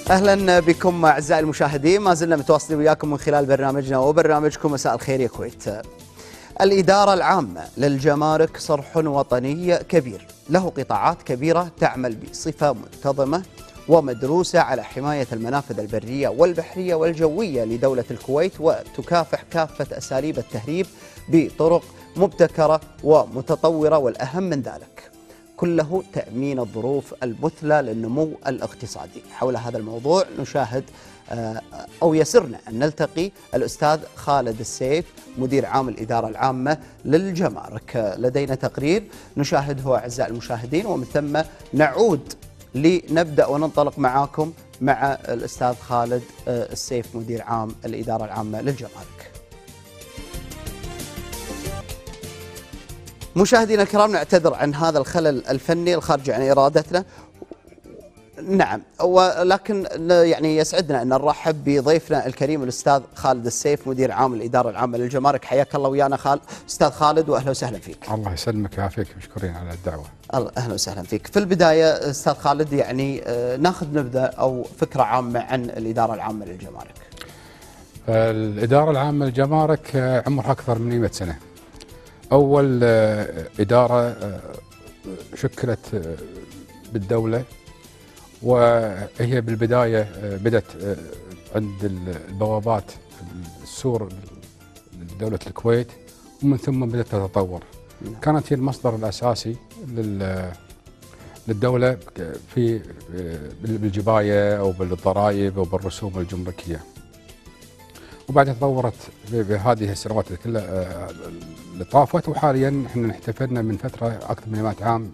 أهلا بكم أعزائي المشاهدين، ما زلنا متواصلين وياكم من خلال برنامجنا وبرنامجكم مساء الخير يا كويت. الإدارة العامة للجمارك صرح وطني كبير له قطاعات كبيرة تعمل بصفة منتظمة ومدروسة على حماية المنافذ البرية والبحرية والجوية لدولة الكويت، وتكافح كافة أساليب التهريب بطرق مبتكرة ومتطورة، والأهم من ذلك كله تأمين الظروف المثلى للنمو الاقتصادي. حول هذا الموضوع نشاهد أو يسرنا أن نلتقي الأستاذ خالد السيف مدير عام الإدارة العامة للجمارك. لدينا تقرير نشاهده أعزائي المشاهدين، ومن ثم نعود لنبدأ وننطلق معاكم مع الأستاذ خالد السيف مدير عام الإدارة العامة للجمارك. مشاهدينا الكرام، نعتذر عن هذا الخلل الفني الخارج عن إرادتنا. نعم، ولكن يعني يسعدنا أن نرحب بضيفنا الكريم الأستاذ خالد السيف مدير عام الإدارة العامة للجمارك. حياك الله ويانا أستاذ خالد، وأهلا وسهلا فيك. الله يسلمك ويعافيك، مشكورين على الدعوة. أهلا وسهلا فيك. في البداية أستاذ خالد، يعني ناخذ نبذة أو فكرة عامة عن الإدارة العامة للجمارك. الإدارة العامة للجمارك عمرها أكثر من 100 سنة. أول إدارة شكلت بالدولة، وهي بالبداية بدأت عند البوابات السور لدولة الكويت، ومن ثم بدأت تتطور. كانت هي المصدر الأساسي للدولة في بالجباية أو بالضرائب أو بالرسوم الجمركية، وبعدها تطورت بهذه السنوات كلها اللي طافت، وحاليا احنا احتفلنا من فترة أكثر من 100 عام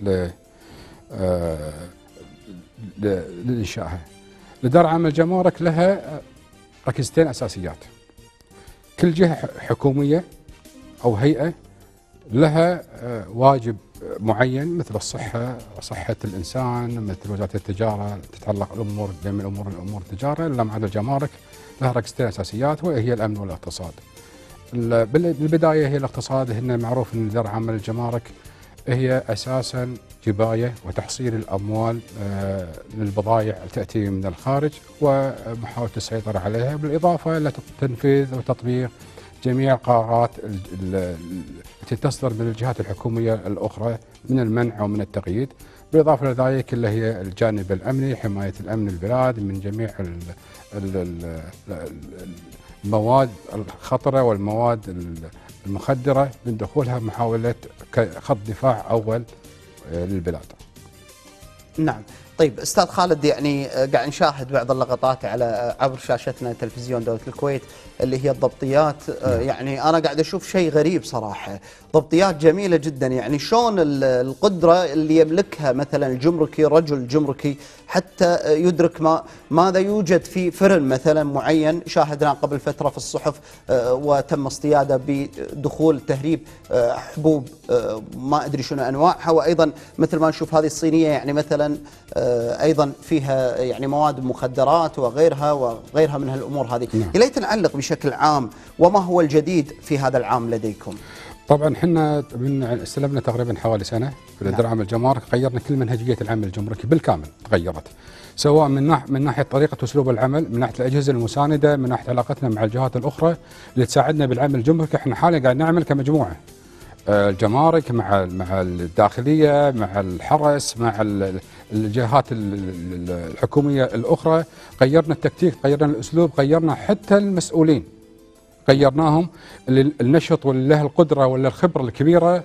لإنشائها. الإدارة العامة للجمارك لها ركيزتين أساسيات. كل جهة حكومية أو هيئة لها واجب معين، مثل الصحة، صحة الإنسان، مثل وزارة التجارة تتعلق الأمور جميع الأمور التجارة. لما عدا الجمارك لها ركيزتين أساسيات، وهي الأمن والاقتصاد. بالبداية هي الاقتصاد. هنا معروف أن الإدارة العامة للجمارك هي أساساً جباية وتحصيل الأموال للبضائع تأتي من الخارج ومحاولة السيطرة عليها، بالإضافة إلى تنفيذ وتطبيق جميع القرارات التي تصدر من الجهات الحكومية الأخرى من المنع ومن التقييد. بالإضافة إلى ذلك اللي هي الجانب الأمني، حماية الأمن البلاد من جميع المواد الخطرة والمواد المخدرة من دخولها، محاولة خط دفاع أول للبلاد. نعم. طيب أستاذ خالد، يعني قاعد نشاهد بعض اللقطات على عبر شاشتنا تلفزيون دولة الكويت اللي هي الضبطيات. يعني أنا قاعد أشوف شيء غريب صراحة، ضبطيات جميلة جدا. يعني شلون القدرة اللي يملكها مثلا الجمركي، رجل جمركي، حتى يدرك ماذا يوجد في فرن مثلا معين شاهدنا قبل فترة في الصحف، وتم اصطياده بدخول تهريب حبوب ما أدري شنو أنواعها، وأيضا مثل ما نشوف هذه الصينية يعني مثلا أيضا فيها يعني مواد مخدرات وغيرها من هالأمور هذه. ليت نعلق بشكل عام، وما هو الجديد في هذا العام لديكم؟ طبعا احنا من استلمنا تقريبا حوالي سنة في الإدارة العامة للجمارك، غيرنا كل منهجية العمل الجمركي بالكامل، تغيرت سواء من ناحية طريقة واسلوب العمل، من ناحية الأجهزة المساندة، من ناحية علاقتنا مع الجهات الأخرى اللي تساعدنا بالعمل الجمركي. احنا حاليا قاعد نعمل كمجموعة، الجمارك مع الداخلية، مع الحرس، مع الجهات الحكومية الأخرى. غيرنا التكتيك، غيرنا الأسلوب، غيرنا حتى المسؤولين، غيرناهم. النشط واللي له القدرة ولا الخبرة الكبيرة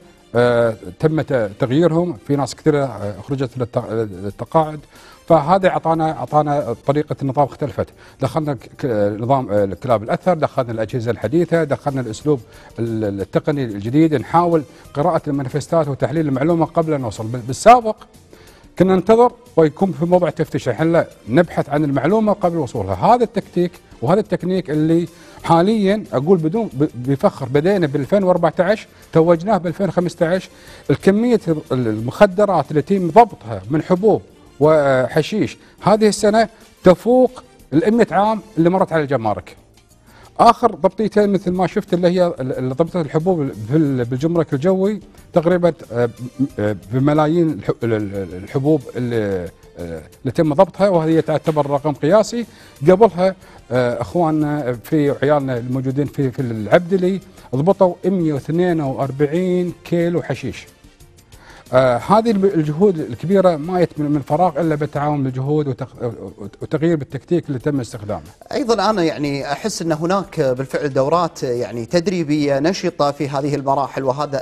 تم تغييرهم. في ناس كثيرة خرجت للتقاعد، فهذا اعطانا طريقه النظام اختلفت. دخلنا نظام كلاب الاثر، دخلنا الاجهزه الحديثه، دخلنا الاسلوب التقني الجديد، نحاول قراءه المانيفستات وتحليل المعلومه قبل ان نوصل. بالسابق كنا ننتظر ويكون في موضع تفتيش، الحين لا، نبحث عن المعلومه قبل وصولها. هذا التكتيك وهذا التكنيك اللي حاليا اقول بدون بفخر بدينا ب 2014 توجناه ب 2015. الكميه المخدرات اللي يتم ضبطها من حبوب وحشيش هذه السنة تفوق 100 عام اللي مرت على الجمارك. آخر ضبطيتين مثل ما شفت اللي هي ضبطة الحبوب بالجمرك الجوي، تقريبا بملايين الحبوب اللي اللي تم ضبطها، وهذه تعتبر رقم قياسي. قبلها اخواننا في عيالنا الموجودين في العبدلي ضبطوا 142 كيلو حشيش. هذه الجهود الكبيرة ما جت من فراغ إلا بالتعاون بالجهود وتغيير بالتكتيك اللي تم استخدامه. أيضا أنا يعني أحس أن هناك بالفعل دورات يعني تدريبية نشطة في هذه المراحل،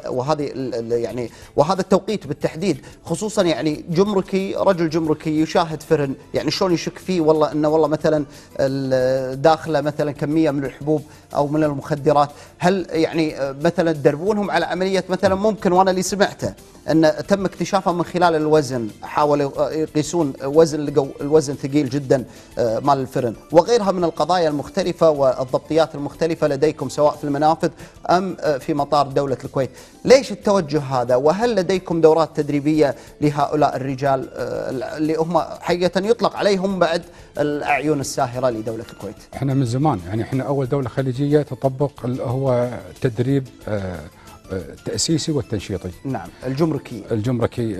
وهذا التوقيت بالتحديد، خصوصا يعني جمركي، رجل جمركي يشاهد فرن يعني شلون يشك فيه والله أنه والله مثلا داخله مثلا كمية من الحبوب أو من المخدرات. هل يعني مثلا تدربونهم على عملية مثلا ممكن، وأنا اللي سمعته أن تم اكتشافها من خلال الوزن، حاولوا يقيسون وزن، لقوا الوزن ثقيل جدا مال الفرن، وغيرها من القضايا المختلفة والضبطيات المختلفة لديكم سواء في المنافذ أم في مطار دولة الكويت. ليش التوجه هذا؟ وهل لديكم دورات تدريبية لهؤلاء الرجال اللي هم حقيقة يطلق عليهم بعد الأعين الساهرة لدولة الكويت؟ احنا من زمان يعني احنا أول دولة خليجية تطبق هو تدريب التأسيسي والتنشيطي. نعم، الجمركي.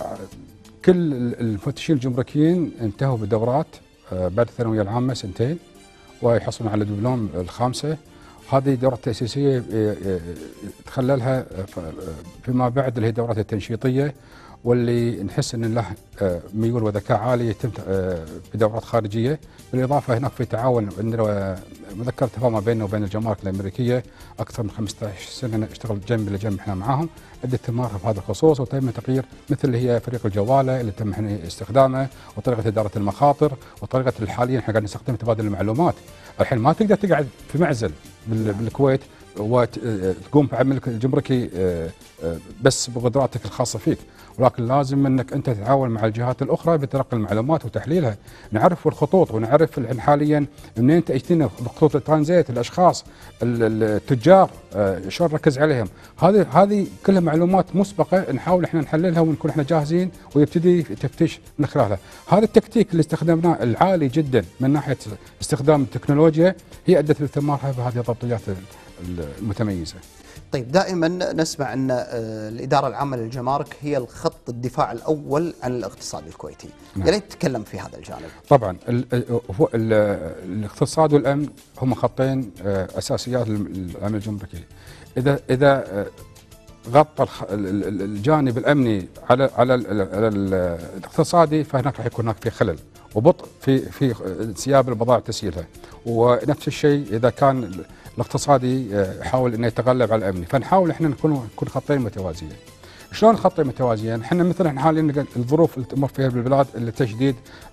كل المفتشين الجمركيين انتهوا بدورات بعد الثانوية العامة 2 ويحصلون على دبلوم الخامسة. هذه دورات تأسيسية تخللها فيما بعد اللي هي الدورات التنشيطية، واللي نحس ان له ميول وذكاء عالي يتم بدورات خارجيه. بالاضافه هناك في تعاون عندنا مذكره تفاهم بيننا وبين الجمارك الامريكيه اكثر من 15 سنه نشتغل جنب الى جنب احنا معاهم، عده تمارين في هذا الخصوص، وتم تغيير مثل اللي هي فريق الجواله اللي تم استخدامه، وطريقه اداره المخاطر، وطريقه حاليا احنا قاعدين نستخدم تبادل المعلومات. الحين ما تقدر تقعد في معزل بالكويت وتقوم بعملك الجمركي بس بقدراتك الخاصه فيك، ولكن لازم انك انت تتعاون مع الجهات الاخرى بتلقي المعلومات وتحليلها. نعرف الخطوط ونعرف الحين حاليا منين تاتينا خطوط الترانزيت، الاشخاص التجار شلون نركز عليهم. هذه كلها معلومات مسبقه نحاول احنا نحللها ونكون احنا جاهزين ويبتدي تفتيش من خلالها. هذا التكتيك اللي استخدمناه العالي جدا من ناحيه استخدام التكنولوجيا هي ادت لثمارها بهذه الضبطيات المتميزه. طيب، دائما نسمع ان الاداره العامه للجمارك هي الخط الدفاع الاول عن الاقتصاد الكويتي. نعم. يا ريت تتكلم في هذا الجانب. طبعا الاقتصاد والامن هم خطين اساسيات للعمل الجمركي. اذا غطى الجانب الامني على الاقتصادي فهناك راح يكون هناك في خلل وبطء في انسياب البضائع وتسييلها، ونفس الشيء اذا كان الاقتصادي يحاول انه يتغلب على الامني، فنحاول احنا نكون خطين متوازيين. شلون خطين متوازيين؟ احنا مثلا حاليا الظروف اللي تمر فيها بالبلاد التشديد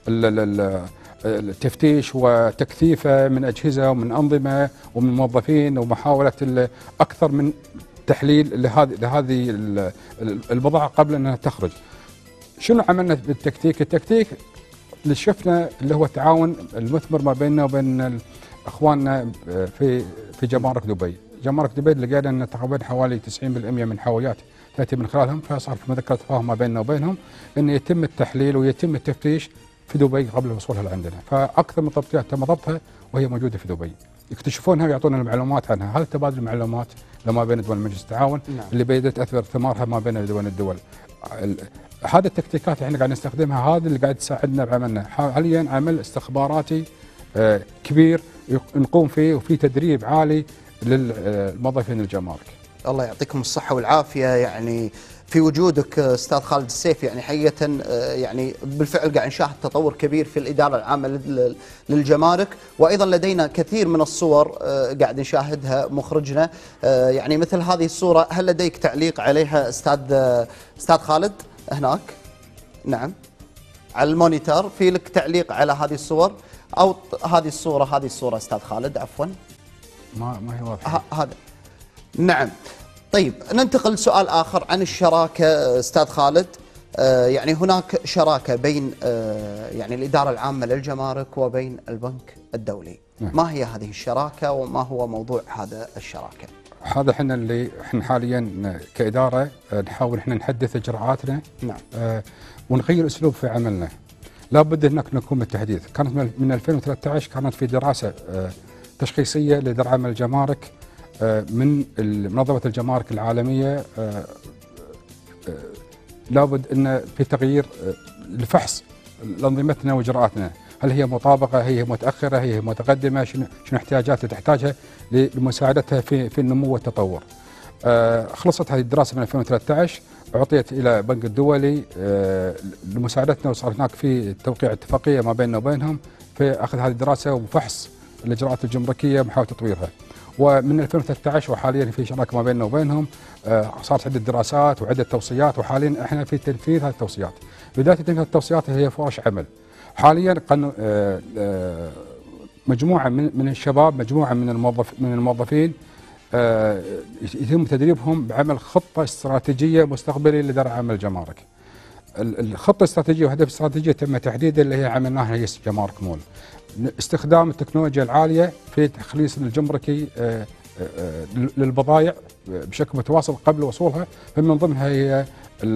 التفتيش وتكثيفه من اجهزه ومن انظمه ومن موظفين ومحاوله اكثر من تحليل لهذه البضاعه قبل انها تخرج. شنو عملنا بالتكتيك؟ التكتيك اللي شفنا اللي هو التعاون المثمر ما بيننا وبين اخواننا في جمارك دبي. جمارك دبي لقينا ان تقريبا حوالي 90% من حاويات تاتي من خلالهم، فصار في مذكره تفاهم ما بيننا وبينهم ان يتم التحليل ويتم التفتيش في دبي قبل وصولها لعندنا، فاكثر من تغطيات تم ضبطها وهي موجوده في دبي. يكتشفونها ويعطونا المعلومات عنها. هذا تبادل المعلومات لما بين دول مجلس التعاون. نعم. اللي بدات تاثر ثمارها ما بين الدول. هذه التكتيكات احنا قاعد نستخدمها، هذه اللي قاعد تساعدنا بعملنا. حاليا عمل استخباراتي كبير نقوم فيه وفي تدريب عالي للموظفين الجمارك. الله يعطيكم الصحة والعافية. يعني في وجودك استاذ خالد السيف يعني حقيقة يعني بالفعل قاعد نشاهد تطور كبير في الإدارة العامة للجمارك، وأيضا لدينا كثير من الصور قاعد نشاهدها مخرجنا، يعني مثل هذه الصورة. هل لديك تعليق عليها استاذ خالد هناك؟ نعم، على المونيتور في لك تعليق على هذه الصور أو هذه الصورة استاذ خالد؟ عفوا ما هي واضحة هذا. نعم. طيب، ننتقل لسؤال آخر عن الشراكة أستاذ خالد. يعني هناك شراكة بين يعني الإدارة العامة للجمارك وبين البنك الدولي. نعم. ما هي هذه الشراكة وما هو موضوع هذا الشراكة؟ هذا احنا حاليا كإدارة نحاول احنا نحدث إجراءاتنا. نعم. ونغير أسلوب في عملنا. لابد هناك نكون بالتحديث. كانت من 2013 كانت في دراسة تشخيصية لإدارة عامة الجمارك من منظمة الجمارك العالمية. لابد أن في تغيير لفحص لانظمتنا واجراءاتنا، هل هي مطابقه، هي متاخره، هي متقدمه، شنو احتياجات اللي تحتاجها لمساعدتها في النمو والتطور. خلصت هذه الدراسه من 2013، اعطيت الى البنك الدولي لمساعدتنا، وصار هناك في توقيع اتفاقيه ما بيننا وبينهم في اخذ هذه الدراسه وفحص الاجراءات الجمركيه ومحاوله تطويرها. ومن 2013 وحاليا في شراكه ما بيننا وبينهم، صارت عده دراسات وعده توصيات، وحاليا احنا في تنفيذ هذه التوصيات. بدايه تنفيذ التوصيات هي فرص عمل. حاليا مجموعه من الشباب، مجموعه من الموظفين يتم تدريبهم بعمل خطه استراتيجيه مستقبليه لدرع عمل الجمارك. الخطه الاستراتيجيه وهدف الاستراتيجيه تم تحديدها اللي هي عملناها هي جمارك مول. استخدام التكنولوجيا العاليه في تخليص الجمركي للبضائع بشكل متواصل قبل وصولها، فمن ضمنها هي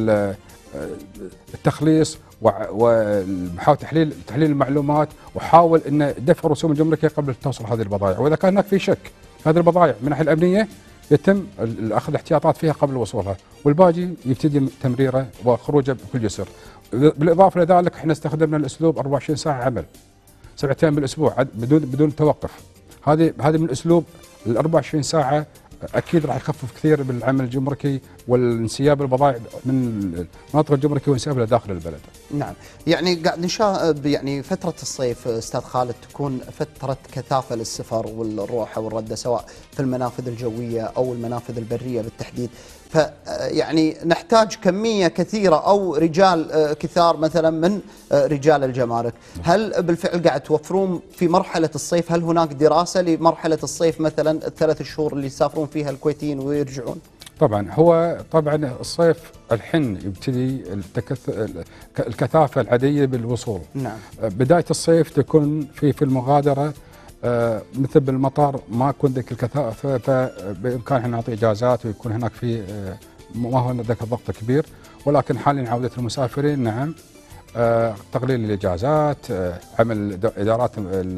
التخليص ومحاولة تحليل المعلومات، وحاول ان دفع الرسوم الجمركيه قبل توصل هذه البضائع، واذا كان هناك في شك هذه البضائع من الناحيه الامنيه يتم اخذ الاحتياطات فيها قبل وصولها، والباقي يبتدي تمريره وخروجه بكل يسر. بالاضافه لذلك احنا استخدمنا الاسلوب 24 ساعه عمل 7 ايام بالاسبوع بدون توقف. هذه من الاسلوب ال 24 ساعه اكيد راح يخفف كثير بالعمل الجمركي والانسياب البضائع من المناطق الجمركيه وانسيابها داخل البلد. نعم، يعني قاعد نشاهد يعني فتره الصيف استاذ خالد تكون فتره كثافه للسفر والروحه والرده، سواء في المنافذ الجويه او المنافذ البريه بالتحديد، فيعني نحتاج كميه كثيره او رجال كثار مثلا من رجال الجمارك. هل بالفعل قاعد توفرون في مرحله الصيف؟ هل هناك دراسه لمرحله الصيف مثلا ال3 شهور اللي يسافرون فيها الكويتيين ويرجعون؟ طبعا الصيف الحين يبتدي الكثافه العاديه بالوصول. نعم. بدايه الصيف تكون في المغادره مثل بالمطار ما يكون ذيك الكثافه، فبامكاننا نعطي اجازات ويكون هناك في ما هو ذاك الضغط كبير، ولكن حاليا عوده المسافرين نعم، تقليل الاجازات، عمل ادارات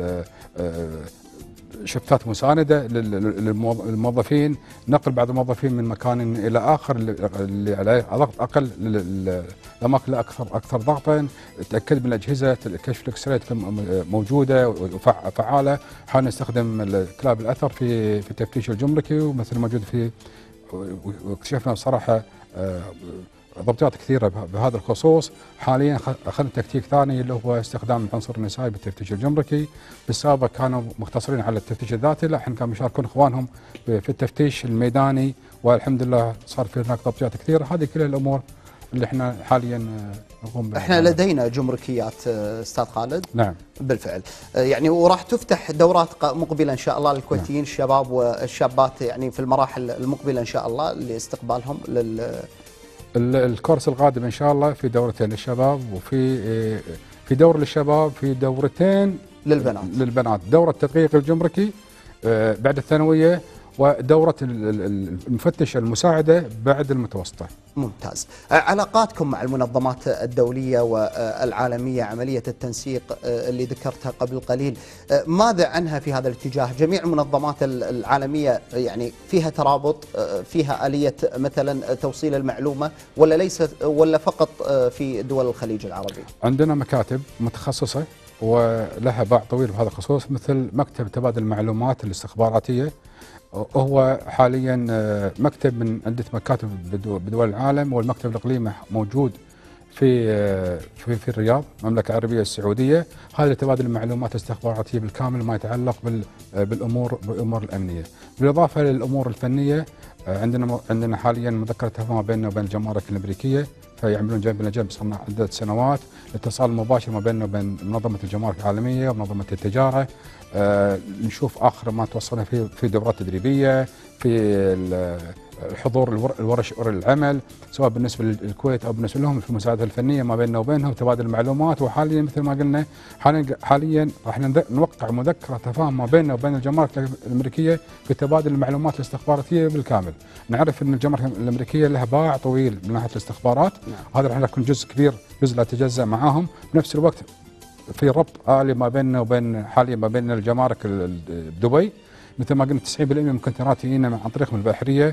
شفتات مساندة للموظفين، نقل بعض الموظفين من مكان إلى آخر اللي عليه ضغط أقل للأماكن أكثر ضغطا، تأكد من الأجهزة الكشف الإكسري تكون موجودة وفعالة. حاولنا نستخدم كلاب الأثر في التفتيش الجمركي، ومثل موجود واكتشفنا بصراحة ضبطيات كثيرة بهذا الخصوص. حاليا أخذنا تكتيك ثاني اللي هو استخدام العنصر النسائي بالتفتيش الجمركي. بالسابق كانوا مقتصرين على التفتيش الذاتي، لا الحين كانوا يشاركون اخوانهم في التفتيش الميداني، والحمد لله صار في هناك ضبطيات كثيرة. هذه كل الأمور اللي احنا حاليا نقوم بها. احنا لدينا جمركيات استاذ خالد. نعم بالفعل، يعني وراح تفتح دورات مقبله ان شاء الله للكويتيين. نعم. الشباب والشابات يعني في المراحل المقبله ان شاء الله لاستقبالهم الكورس القادم ان شاء الله في دورتين للشباب، في دور للشباب، في دورتين للبنات، دورة تدقيق الجمركي بعد الثانوية، ودورة المفتش المساعدة بعد المتوسطة. ممتاز. علاقاتكم مع المنظمات الدولية والعالمية، عملية التنسيق اللي ذكرتها قبل قليل، ماذا عنها في هذا الاتجاه؟ جميع المنظمات العالمية يعني فيها ترابط، فيها آلية مثلا توصيل المعلومة، ولا فقط في دول الخليج العربي؟ عندنا مكاتب متخصصة ولها باع طويل بهذا الخصوص، مثل مكتب تبادل المعلومات الاستخباراتية، هو حاليا مكتب من عدة مكاتب بدول العالم، والمكتب الإقليمي موجود في الرياض، المملكة العربية السعودية. هذا لتبادل المعلومات الاستخباراتية بالكامل ما يتعلق بالأمور الأمنية. بالإضافة للأمور الفنية، عندنا حاليا مذكرة تفاهم ما بيننا وبين الجمارك الأمريكية، فيعملون جنب إلى جنب صرنا عدة سنوات الاتصال مباشر ما بيننا وبين منظمة الجمارك العالمية ومنظمة التجارة. نشوف آخر ما توصلنا في دورات تدريبية، في الحضور الورش العمل، سواء بالنسبة للكويت أو بالنسبة لهم في المساعدة الفنية ما بيننا وبينهم، تبادل المعلومات. وحاليا مثل ما قلنا حاليا راح نوقع مذكرة تفاهم ما بيننا وبين الجمارك الأمريكية في تبادل المعلومات الاستخباراتية بالكامل. نعرف أن الجمارك الأمريكية لها باع طويل من ناحية الاستخبارات. هذا راح يكون جزء كبير، جزء لا يتجزأ معاهم. بنفس الوقت في ربط آلي ما بيننا وبين حاليا ما بين الجمارك دبي، مثل ما قلنا 90% من كونتينرات تجينا عن طريقهم البحريه،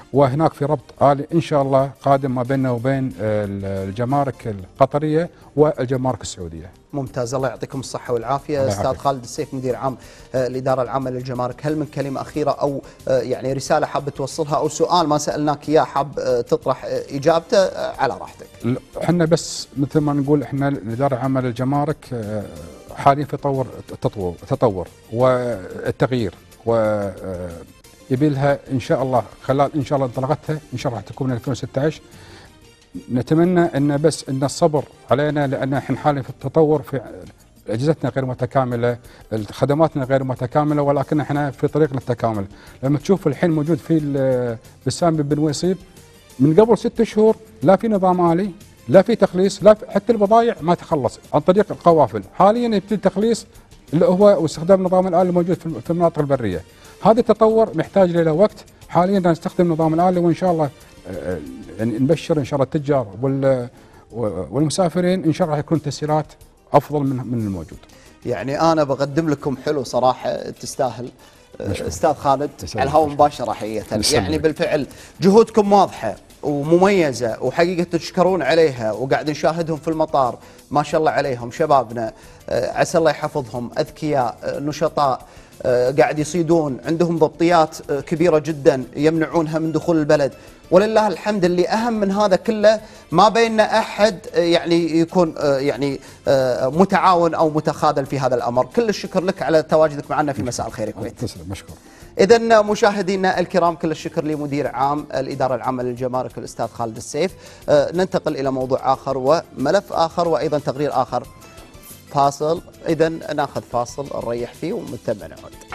وهناك في ربط آلي إن شاء الله قادم ما بيننا وبين الجمارك القطرية والجمارك السعودية. ممتاز، الله يعطيكم الصحة والعافية. أستاذ خالد السيف مدير عام الإدارة العامة للجمارك، هل من كلمة أخيرة أو يعني رسالة حاب توصلها أو سؤال ما سألناك إياه حاب تطرح إجابته على راحتك؟ احنا بس مثل ما نقول احنا الإدارة العامة للجمارك حاليا في تطور والتغيير، ويبي لها ان شاء الله خلال ان شاء الله انطلاقتها ان شاء الله راح تكون 2016. نتمنى ان بس ان الصبر علينا، لان احنا حاليا في التطور، في اجهزتنا غير متكامله، خدماتنا غير متكامله، ولكن احنا في طريق للتكامل. لما تشوف الحين موجود في بسام بن ويصيب من قبل 6 شهور لا في نظام آلي، لا في تخليص، لا في حتى البضائع ما تخلص عن طريق القوافل. حاليا يبتدي التخليص اللي هو واستخدام النظام الآلي الموجود في المناطق البريه. هذا التطور محتاج له وقت. حاليا نستخدم النظام الآلي، وان شاء الله يعني نبشر ان شاء الله التجار والمسافرين ان شاء الله راح يكون تسهيلات افضل من الموجود. يعني انا بقدم لكم حلو صراحه، تستاهل استاذ خالد على الهواء مباشره حقيقه. يعني بالفعل جهودكم واضحه ومميزه وحقيقه تشكرون عليها، وقاعد نشاهدهم في المطار ما شاء الله عليهم شبابنا، عسى الله يحفظهم، اذكياء نشطاء، قاعد يصيدون، عندهم ضبطيات كبيره جدا يمنعونها من دخول البلد. ولله الحمد. اللي اهم من هذا كله ما بيننا احد يعني يكون يعني متعاون او متخاذل في هذا الامر. كل الشكر لك على تواجدك معنا في مساء الخير كويت. تسلم، مشكور. إذن مشاهدينا الكرام، كل الشكر لمدير عام الإدارة العامة للجمارك الأستاذ خالد السيف. ننتقل إلى موضوع آخر وملف آخر وأيضا تقرير آخر. فاصل، إذن ناخذ فاصل نريح فيه ومن ثم نعود.